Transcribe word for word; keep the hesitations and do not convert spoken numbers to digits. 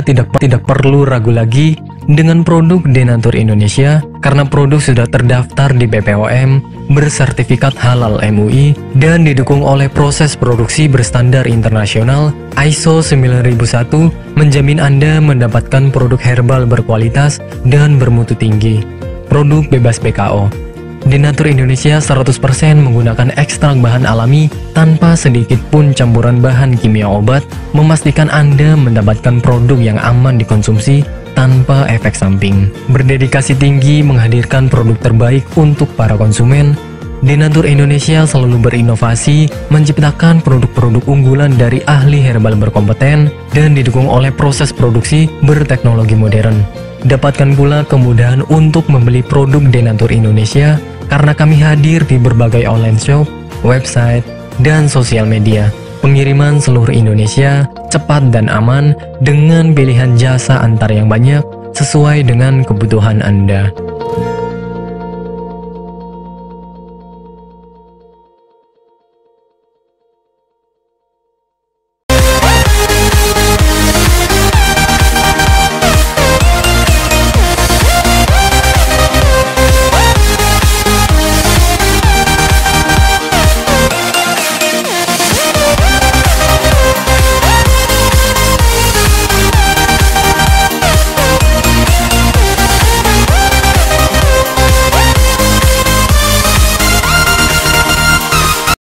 tidak tidak perlu ragu lagi dengan produk Denatur Indonesia karena produk sudah terdaftar di B P O M, bersertifikat halal M U I, dan didukung oleh proses produksi berstandar internasional I S O sembilan ribu satu, menjamin Anda mendapatkan produk herbal berkualitas dan bermutu tinggi. Produk bebas B K O. Denatur Indonesia seratus persen menggunakan ekstrak bahan alami tanpa sedikit pun campuran bahan kimia obat, memastikan Anda mendapatkan produk yang aman dikonsumsi tanpa efek samping. Berdedikasi tinggi menghadirkan produk terbaik untuk para konsumen, Denatur Indonesia selalu berinovasi menciptakan produk-produk unggulan dari ahli herbal berkompeten dan didukung oleh proses produksi berteknologi modern. Dapatkan pula kemudahan untuk membeli produk Denatur Indonesia karena kami hadir di berbagai online shop, website, dan sosial media. Pengiriman seluruh Indonesia cepat dan aman dengan pilihan jasa antar yang banyak sesuai dengan kebutuhan Anda.